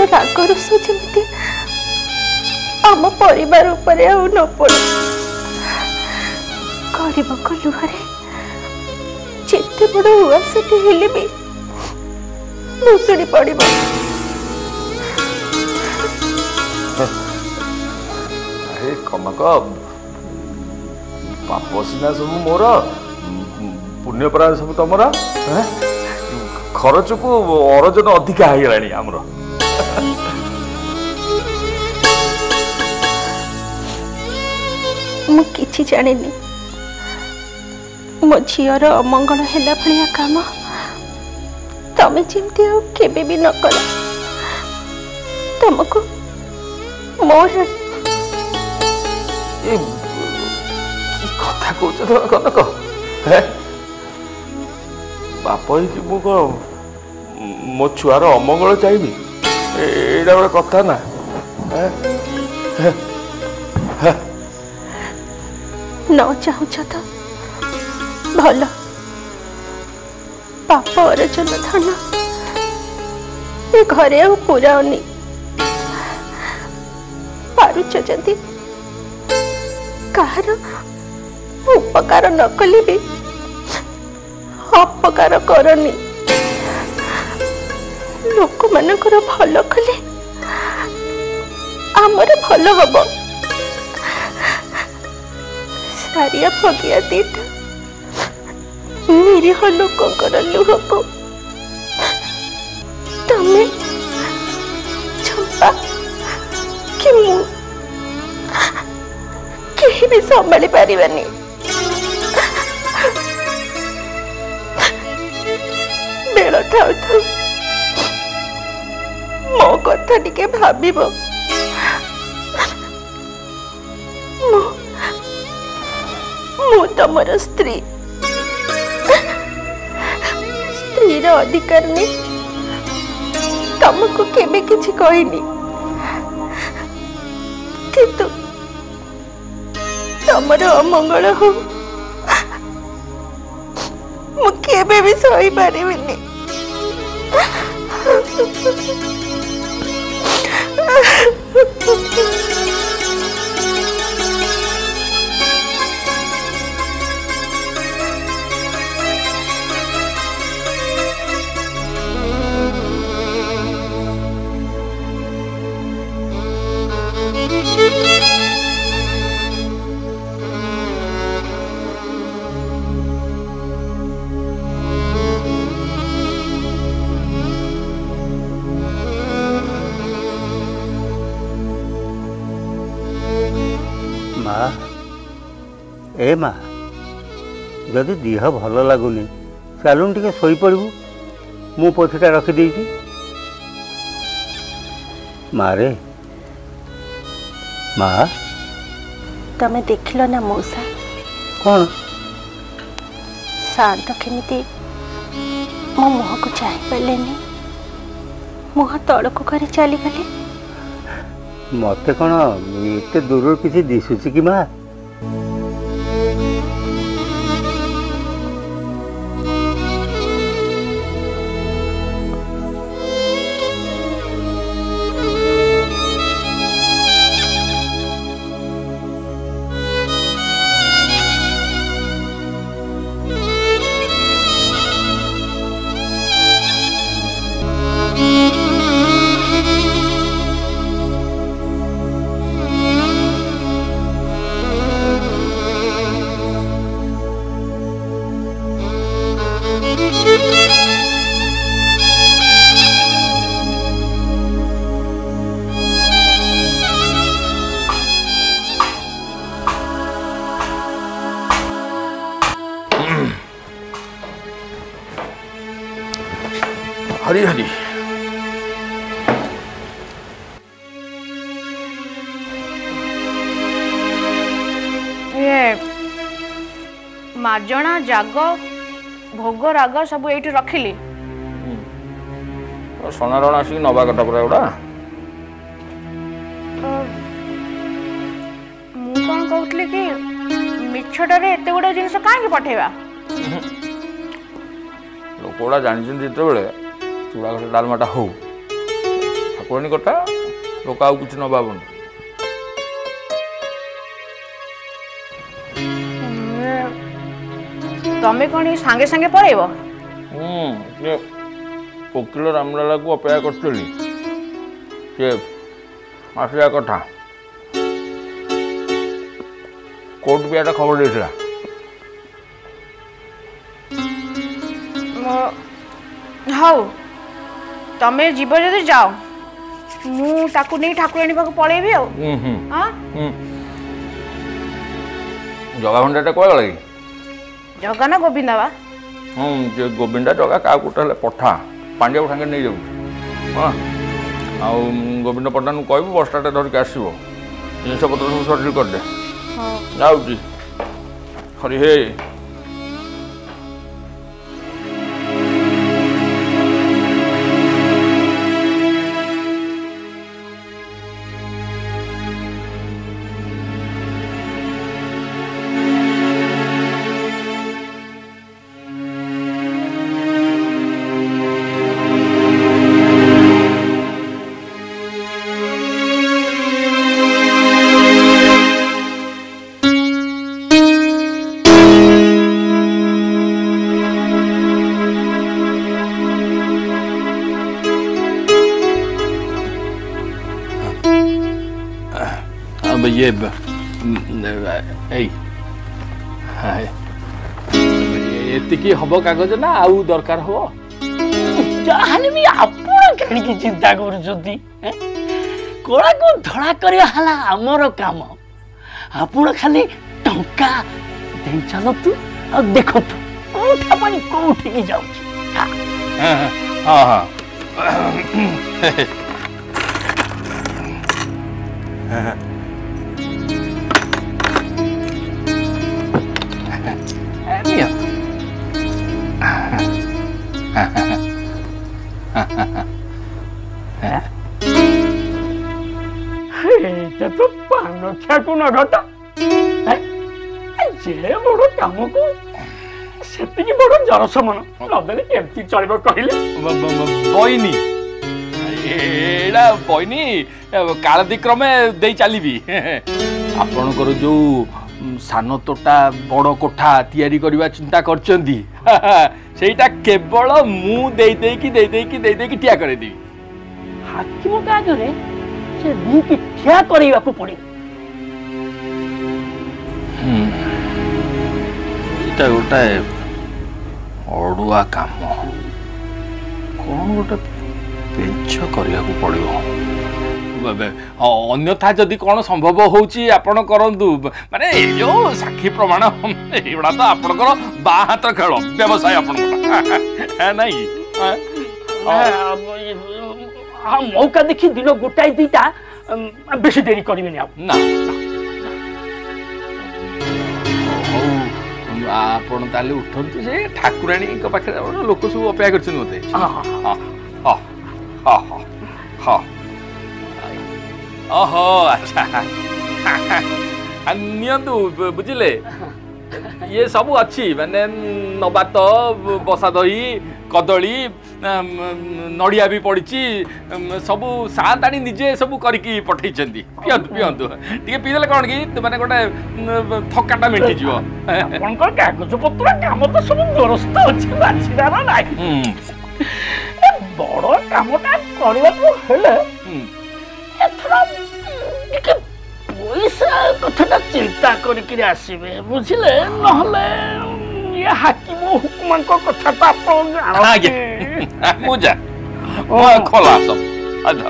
राग रुष जमी आम परिवार उपरे आ न पड़े गरीब लुहरे जिते बड़ उआसटी हेले भी भुसुड़ी पड़ कनक पाप सीना सब मोर पुण्यपरा सब तुम खर्च को अरजन अधिका होगलानी आमर मुझे जानी मो झीर अमंगल है भाया काम तमें जमती केबे भी न कल तुमको मोर कथा कौच कनक बाप कि मो छुआर अमंगल चाहिए एटा गोटे कथा ना न चाहूँ तो भल पाप अर्जन धन ए घरे आ पुरानी पारुच जदि कहार उपकार न कले भी अपकार करनी लोक मानकर भल कले आमर भल हम सारिया भगिया दीटा निरीह लोकंकर लुह को तमें चंपा कि मु कहीं भी संभाली पारिबानी बेल थाउ थाउ मो कथा टिके भाबिब मु तमर स्त्री स्त्रीर अधिकार नहीं तुमको केबे किछि कहनी किंतु तमर अमंगल हो मु केबे भी सही पारिबिनी ए माँ जदि देह भल लगुनि चलुन टे शोई पड़ू मु पोथीटा रखिदे मारे माँ तमें देखल ना मौसा कौन शांत केमिति मो मुह को चाह पारे मुह तौक कर चली गले मत कौन एत दूर किसी दिशुची कि माँ हरी हरी ये मार्जना जाग भोग राग सब ये रखिली सोनारण आसिक नवा कटा पूरा गुड़ा मु कौन कहूली कि मिछटारे एत गुड़ा जिनस कहीं पठेबा लोक गुड़ा जानते जिते चूड़ा घाट डालमाटा हो ठाकुराणी कथा लोक आउ किछ न भाबन तमें कौन सांगे सांगे पड़ेब वकिल रामलाला को अपेक्षा करी से आसिया कथा कोर्ट भी एटा खबर देथिला हाउ तमें जीव जदि जाओ मु ताकू नहीं ठाकुराणी पाक पळेबी आ हां जगा भंडाटा कोला लगी जगा ना गोविंदा बा जे गोविंदा जगा का कोटले पठा पांड्या उठांगे नहीं जाऊ हां आ गोविंद पठान कहबो बसटाटे धर के आसीबो जिनस पत्र सब सेटल कर दे हां जाउची हरि हे ये एतिकी हब कागज ना आउ दरकार हो जाहाले भी आपण कहीं चिंता करुछंती कोड़ा को धड़ा करिया हला हमर काम आपण खाली टंका दे चलो तू आ देखो तू कोठा पानी कोठी की जाउ हां हां तो पानो छाकू न घटा जे बड़ काम को सेतिकी बड़ जर समान नदेले केमती चलिबो कहिले बइनी एडा बइनी कालदिक्रमे दे चलीबी आपनकर जो सान तोटा बड़ कोठा तैयारी करबा चिंता करचंदी सेटा केवल मु दे देकी ठिया करे दी हाकिम कागरे से दी ठिया करैबा को पड़ी एटा गोटा अड़ुआ काम कौन गोटे पेंच करिया को पड़िबो अन्यथा जदि कौन संभव होउची आपण करंतु माने ए जो साक्षी प्रमाण एबडा तो आपनकर बा हाथ खेल व्यवसाय आपन नहीं मौका देखी दिन गोटाई दीटा बेसी देरी करिवेनी ना आपण ताले उठंतु जे ठाकुराणी को पाखे लोक सब अपेक्षा करछन मते हां हां हां हां ओहो अच्छा नियंतु बुझिले ये सब अच्छी माने नबात बसा दही कदली नड़िया भी पड़ी सब साताणी निजे सब करके पठे पियंतु पियंतु टे पीदे कौन कि मैंने गोटे थकाटा मेटी जीव कागज पत्र काम तो सब दुरस्त अच्छी बाछिदार ना बड़ कामटा करने पैसा कथा चिंता करके आसबे बुझिले नहले ये हाकिम हुकुमान को कथा तो आपण जान मुझा खोला सब आजा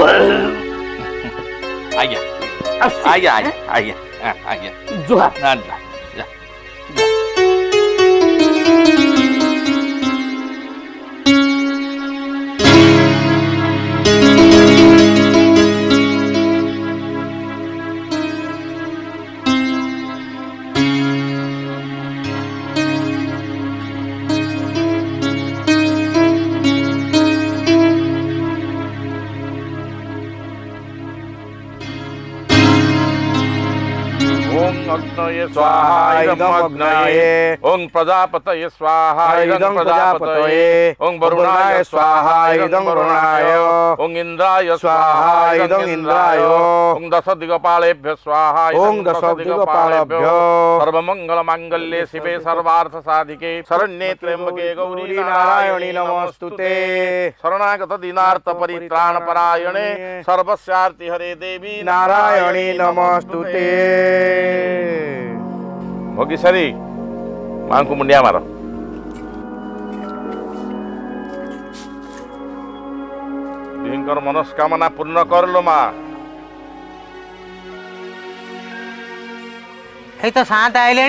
आया आया आया आया जुहा ना जा अग्नये स्वाहा इदं अग्नये ओं प्रजापतये स्वाहा इदं प्रजापतये ओं वरुणाय स्वाहा इदं वरुणाय ओं इंद्राय स्वाहा इदं इंद्राय ओं दशदिगपालेभ्यः स्वाहा ओं दशदिगपालेभ्यो सर्वमंगलमांगल्ये शिवे सर्वार्थ साधिके शरण्ये त्र्यंबके गौरी नारायणी नमोस्तुते शरणागत दीनार्थ परित्राण परायणे सर्वस्यार्ति हरे देवी नारायणी नमोस्तुते। भोगीश्वरी मां को मुंडिया मारो। दीकर मनस्कामना पूर्ण कर लो मां। हे तो शांत आइले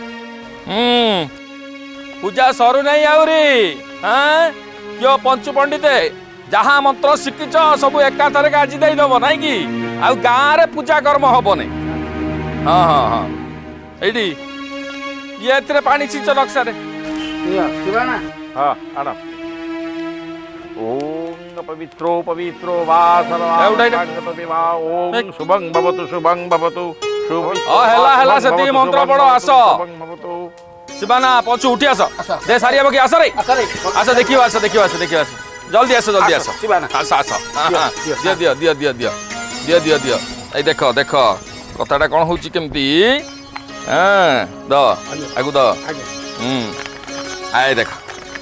पूजा सरू नहीं आउरी हाँ क्यों पंचु पंडित जहाँ मंत्र शिखिच सब एकाथर आज देदब ना कि आ गाँव रे पूजा कर्म हेनी हाँ हाँ हाँ ये ये पानी छींच नक्शा हाँ आण ओम पवित्रो पवित्रो वा सर्वा ओम शुभं भवतु शुभं भवतु हेला सेती मंत्र पढ़ो आस शिवाना पछु उठी आस दे सारिया बकी आस रे आस देखियो आस देखियो आस देखियो आस जल्दी आस शिवाना आस आस दियो दियो दियो दियो दियो दियो दियो दियो ए देखो देखो कथाटा कोन होची केमती हां द आगु द आए देखो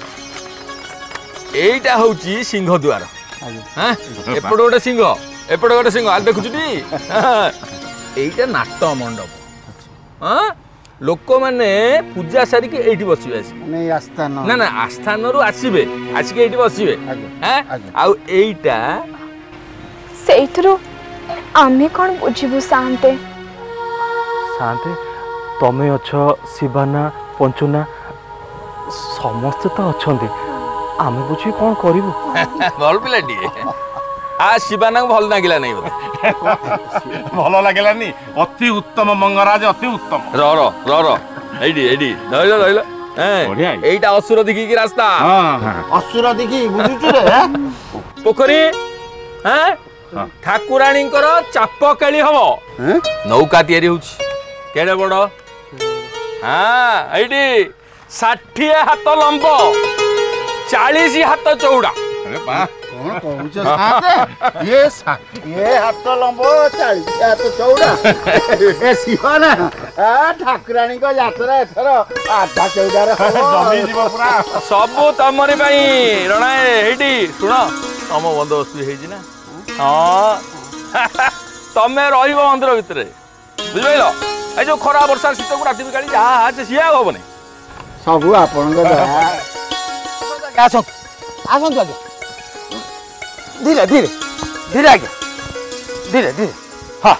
एटा होची सिंह द्वार हां एपड़ गोटे सिंह एपड़ गोटे सिंह आ देखुछुटी एटा नाट्य मंडप हाँ लोक मैंने पूजा सारिक एठी बसिबे ना ना आस्थान रु आसीबे आसिके एठी बसिबे हैं आउ एटा सेठरो आमे कोन बुझिबु शांते शांते तमे अछ शिवाना पंचुना समस्त तो अछंती आमे बुझी कोन करिवु भल पिलाटी आ शिवाना भल लागिला नहीं बोले भल लागिलानी अति उत्तम मंगराज अति उत्तम र र र र एडी एडी धइलो धइलो बढ़िया एटा असुर दिखी की रास्ता हां असुर दिखी बुझुछु रे पोखरी हैं ठाकुराणी चाप केली हम नौका तैयारी होछि केडे बड़ हां एडी 60 हाथ लंब 40 हाथ चौड़ा अरे बा कौन कहूछ साथे ये हाथ लंब 40 हाथ चौड़ा ए शिवाना आ ठाकुराणी को यात्रा एथर आधा चौडार जमी जीव पूरा सब तमरी पई रणाए हेडी सुन तम बंदोबस्त हे जी ना हां तमे रहिबो मंदिर भितरे बुझिलो ए जो खरा वर्षा शीत को राति बिकाली जा से सिया होबने सब आपन को आसो आसो तो धीरे धीरे धीरे आगे धीरे धीरे हाँ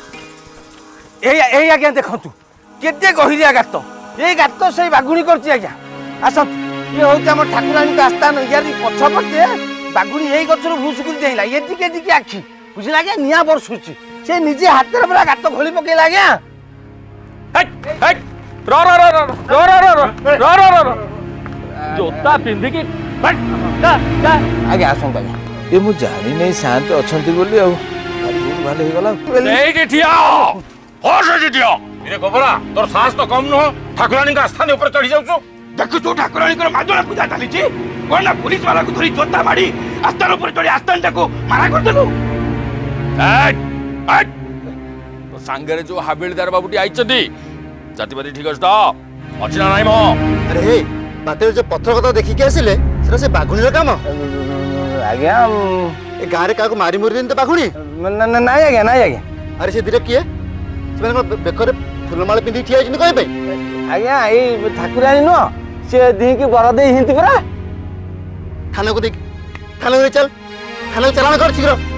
यही आज्ञा देखु केते गहिरिया गात ये गात से बागुणी करछि आज्ञा आसत ये हूँ आम ठाकुराणी आस्थान यार पछपटे बागुणी यही गचर भूसुकुरी देला ये टिके टिके आखि बुझिला आज्ञा निया बरसुछि से निजे हाथ पूरा गात खोली पकेला आज्ञा जोता पिंधिकी आगे आसत आज्ञा ये मु जानी नहीं शांत अछंती बोली आ भूल भाल हे गला एठी ठिया होश ठिया इरे गोबरा तोर साहस तो कम न ठाकुराणी का स्थान ऊपर चढ़ी जाउछु देखु तू ठाकुराणी को मादुला पूजा चली छी कोन ना पुलिस वाला को धरी जोता मारी आस्थान ऊपर चढ़ी आस्थान को मारा कर देलु तो सांगरे जो हाबिलदार बाबूटी आइचती जातिबादी ठीक अछि तो अचिना नाही मो अरे हे बाटे जो पत्थर कथा देखि के आसिले सेरा से बागुणी रो काम आज्ञा ए गाँ रे काको मारी मुरी दिन तो बागुणी नाही आज्ञा नाही आज्ञा अरे से धीरे किए से बेकर फुलमाळ पिंदी ठिया छिन कहि पे आज्ञा ए ठाकुराणी नो से दी की बर दे हिंती परा थाना को देख थाना को चल थाना को चलाना कर शीघ्र